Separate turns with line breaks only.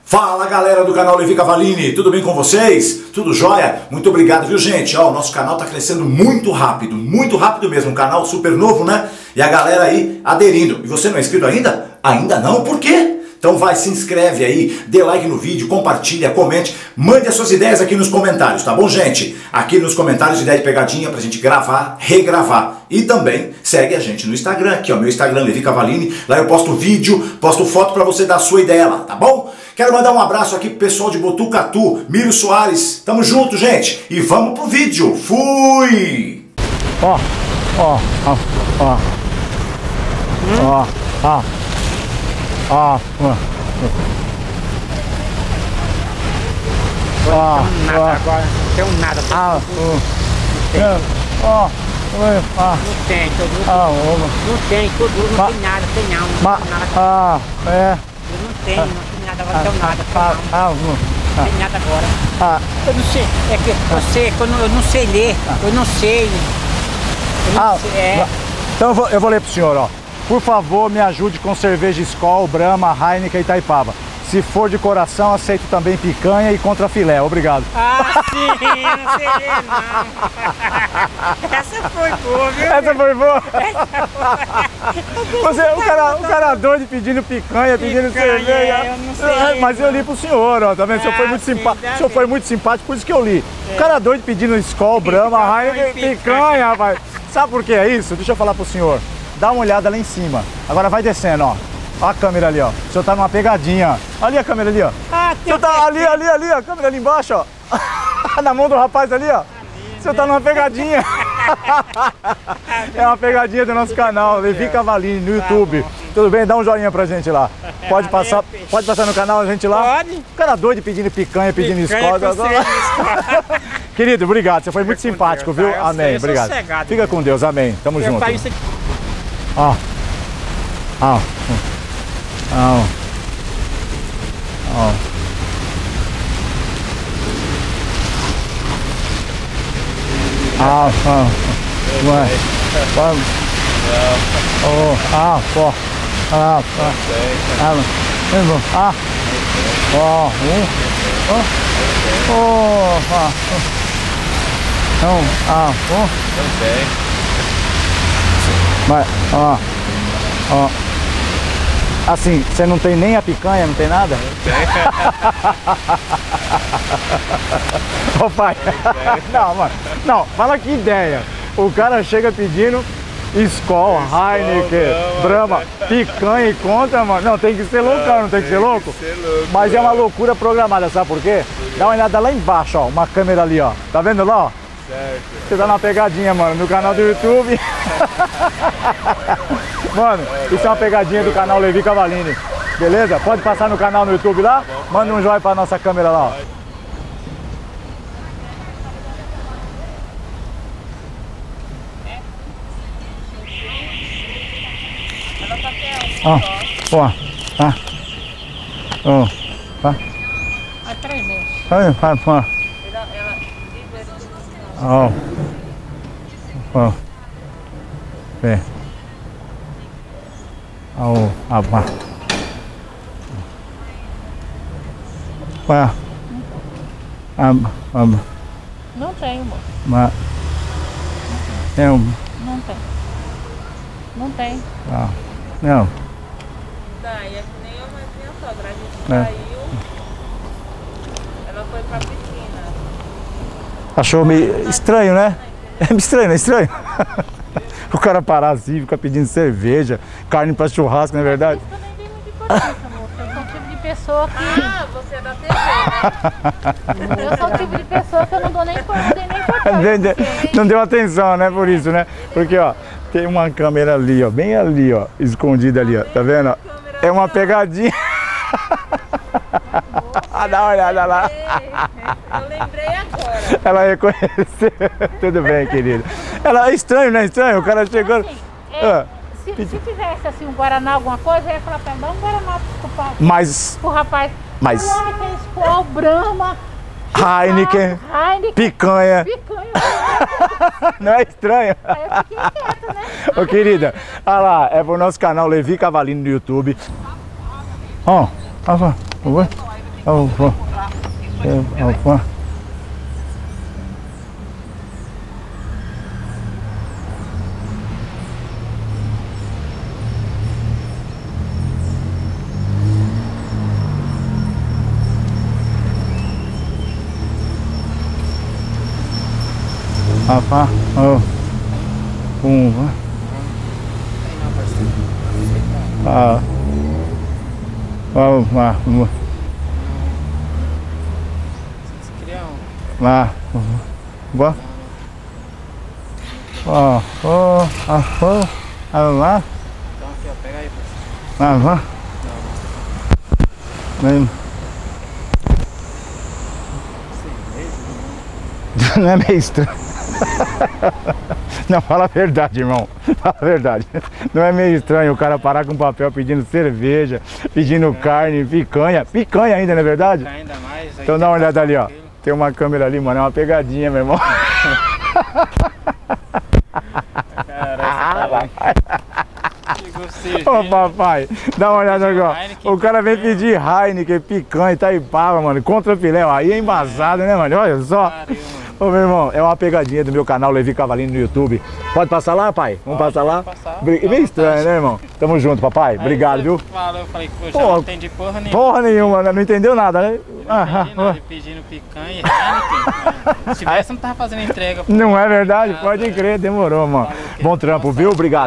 Fala galera do canal Levi Cavalini, tudo bem com vocês? Tudo jóia? Muito obrigado, viu gente? Ó, o nosso canal tá crescendo muito rápido mesmo, um canal super novo, né? E a galera aí aderindo. E você não é inscrito ainda? Ainda não? Por quê? Então vai, se inscreve aí, dê like no vídeo, compartilha, comente, mande as suas ideias aqui nos comentários, tá bom gente? Aqui nos comentários, ideia de pegadinha pra gente gravar, regravar. E também segue a gente no Instagram, aqui ó, meu Instagram, Levi Cavalini. Lá eu posto vídeo, posto foto pra você dar a sua ideia lá, tá bom? Quero mandar um abraço aqui pro pessoal de Botucatu, Mírio Soares. Tamo junto, gente. E vamos pro vídeo. Fui!
Ó, ó, ó, ó. Ó, ó. Ó, ó. Ó,
nada agora, não tem nada.
Ó, ó.
Não tem, não tem, tudo, não tem nada, tem não tem nada.
Ah, é.
Eu não tenho nada, agora não tenho nada, não tem nada agora. Eu não sei, é que eu não sei ler, eu não sei.
Então eu vou ler pro senhor, ó. Por favor, me ajude com cerveja Skol, Brahma, Heineken e Itaipava. Se for de coração, aceito também picanha e contrafilé. Obrigado.
Ah, sim, não sei ler, não. Essa foi boa, viu?
Essa foi boa? O cara doido pedindo picanha, pedindo cerveja.
Eu não sei.
Mas eu li pro senhor, ó, tá vendo? O senhor foi muito simpático. O senhor foi muito simpático, por isso que eu li. O cara doido pedindo Skol, Brahma, Heineken e picanha, rapaz. Sabe por que é isso? Deixa eu falar pro senhor. Dá uma olhada lá em cima. Agora vai descendo, ó. Olha a câmera ali, ó. O senhor tá numa pegadinha. Ali a câmera ali, ó. O senhor tá ali, a câmera ali embaixo, ó. Na mão do rapaz ali, ó. O senhor tá numa pegadinha. É uma pegadinha do nosso canal, Levi Cavalini, no YouTube. Tudo bem? Dá um joinha pra gente lá. Pode passar no canal a gente lá?
Pode.
O cara doido pedindo picanha, pedindo Skol. Querido, obrigado. Você foi muito simpático, viu? Amém. Obrigado. Fica com Deus, amém. Tamo junto. Ó. Ó. Ó. Ó. Ah, ué. Vamos. Oh, ah, pô. Ah, pô. Ah, ó, não, ah, pô. Mas, ó, ó. Assim, você não tem nem a picanha, não tem nada? Ô pai, não, mano, não, fala que ideia. O cara chega pedindo Skol, Heineken, Brahma, picanha e conta, mano. Não, tem que ser loucão, não tem que ser louco? Mas é uma loucura programada, sabe por quê? Dá uma olhada lá embaixo, ó, uma câmera ali, ó. Tá vendo lá, ó? Certo. Você tá na pegadinha, mano, no canal do YouTube. Mano, isso é uma pegadinha do canal Levi Cavalini. Beleza? Pode passar no canal no YouTube lá? Manda um joinha pra nossa câmera lá, ó. Ó, ó, tá. Ó, tá.
Há 3 meses.
Ó. Ó. Ó. É. Ó, abá. Pá.
Não tenho, moço.
Mas é um.
Não tem. Não tem.
Ah, não.
Daí é que nem eu, mas minha sogra. A gente saiu, ela foi pra piscina.
Achou meio estranho, né? É estranho, não é estranho? O cara parar assim, fica pedindo cerveja, carne pra churrasco, não é verdade?
Isso eu nem dei muita importância, moça. Eu sou o tipo de pessoa que... Ah, você é da TV, né? Eu sou o tipo de pessoa que eu não dou nem importância.
Não deu atenção, né? Por isso, né? Porque, ó, tem uma câmera ali, ó, bem ali, ó, escondida ali, ó. Tá vendo? É uma pegadinha. Dá uma olhada lá.
Eu lembrei agora.
Ela reconheceu. Tudo bem, querido. Ela é estranho, não é estranho? O cara chegando.
Assim, se fizesse assim um Guaraná, alguma coisa, eu ia falar pra ela, dá um Guaraná pro rapaz.
Mas.
O homem fez Skol, Brahma,
Heineken, picanha. Não é estranho?
Aí eu fiquei quieta, né?
Ô querida, olha lá, é pro nosso canal Levi Cavalini no YouTube. Ó, por favor. Não é meio estranho? Não, fala a verdade, irmão. Fala a verdade. Não é meio estranho o cara parar com papel pedindo cerveja, pedindo carne, picanha. Picanha ainda, não é verdade?
Ainda mais.
Então dá uma olhada ali, ó. Tem uma câmera ali, mano. É uma pegadinha, meu irmão.
Caralho,
ô papai, dá uma olhada agora. O cara vem pedir Heineken, picanha, Itaipava, mano. Contra filé, ó. Aí é embasado, né, mano? Olha só. Ô meu irmão, é uma pegadinha do meu canal Levi Cavalinho no YouTube. Pode passar lá, pai? Vamos passar lá? Meio estranho, né, irmão? Tamo junto, papai. Obrigado, viu?
Falou, eu falei que eu já não entendi porra nenhuma.
Porra nenhuma, não entendeu nada, né?
Não entendi nada, pedindo picanha e Heineken. Se tivesse, não tava fazendo entrega.
Não é verdade? Pode crer, demorou, mano. Bom trampo, viu? Obrigado.